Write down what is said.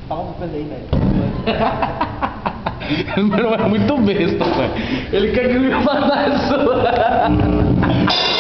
Fala uma coisa aí, velho. Meu irmão é muito besta, velho. Ele quer que eu me faça isso.